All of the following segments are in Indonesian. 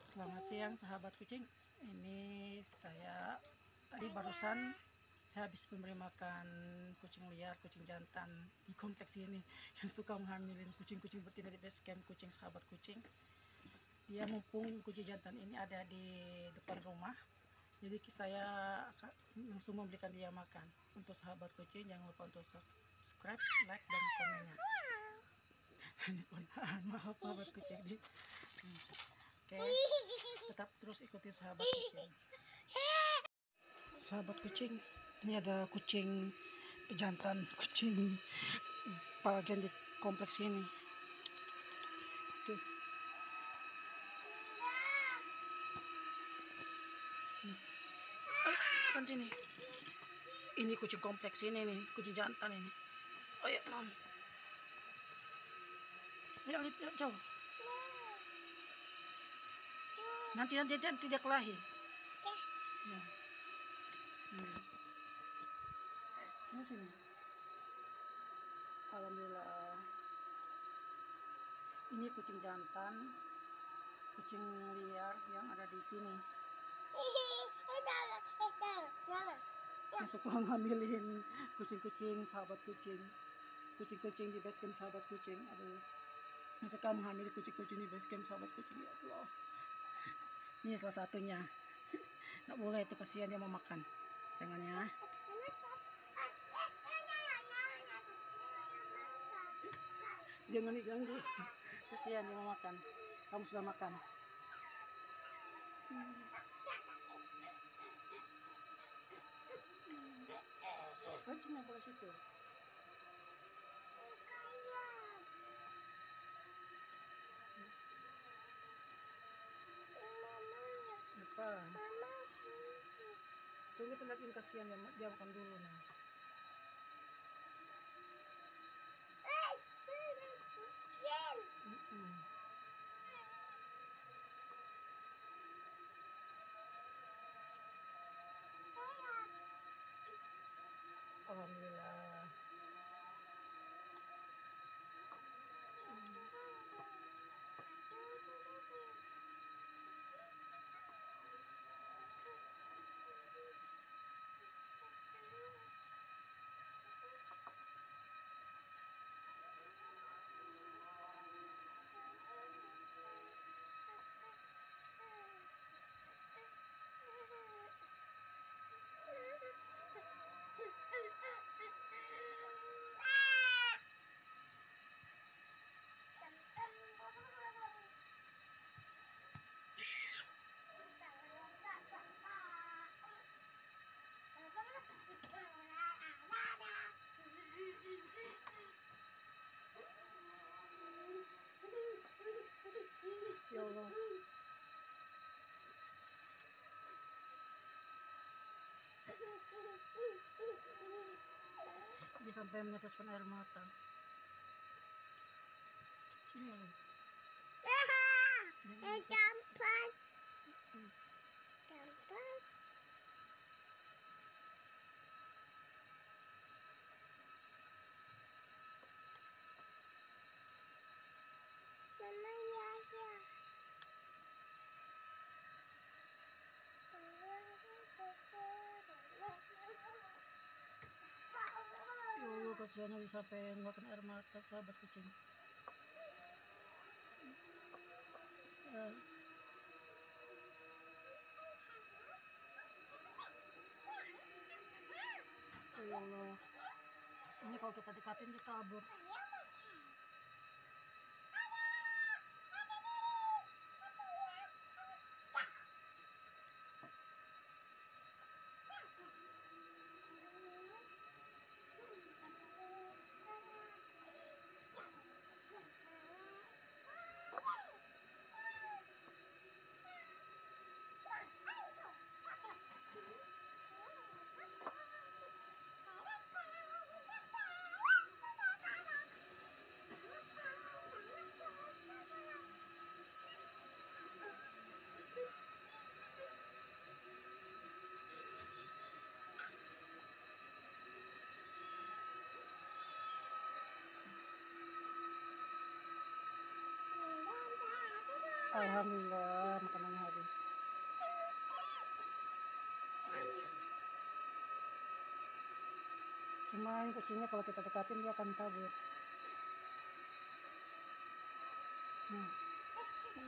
Selamat siang sahabat kucing. Ini saya tadi barusan saya habis memberi makan kucing liar, kucing jantan di kompleks ini yang suka menghamilin kucing-kucing betina di base camp kucing sahabat kucing. Dia mumpung kucing jantan ini ada di depan rumah, jadi saya langsung memberikan dia makan. Untuk sahabat kucing jangan lupa untuk subscribe, like, dan komennya. Ini maaf sahabat kucing ini. Oke, tetap terus ikuti sahabat kucing. Sahabat kucing, ini ada kucing jantan, kucing bagian di kompleks ini. Tuh. Kan sini. Ini kucing kompleks ini nih, kucing jantan ini. Oh ya, mam. Ya, lihat jauh. Nanti dia kelahi. Ya. Ini sini. Alhamdulillah. Ini kucing jantan, kucing liar yang ada di sini. Yang suka ngambilin kucing-kucing sahabat kucing, kucing-kucing di base camp sahabat kucing. Aduh, yang suka menghamili kucing-kucing di base camp sahabat kucing. Ya Allah. Ini salah satunya. Nggak boleh itu, kasihan dia mau makan. Jangan ya. Jangan diganggu. Kasihan dia mau makan. Kamu sudah makan. Kucingnya boleh situ. Apa? Tunggu lihatin, kasihan dia makan dulu nah. Alhamdulillah. Ya Allah. Dia sampai meneteskan air mata. Sini. Gampang. Mama ya. Ya Allah, kasihannya dia sampai mengeluarkan air mata sahabat kucing. Ya Allah, ini kalau kita dekatin dia kabur. Alhamdulillah makanannya habis. Cuma ini kucingnya kalau kita dekatin dia akan kabur. Nah,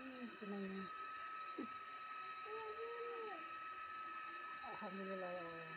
senangnya. Alhamdulillah ya Allah.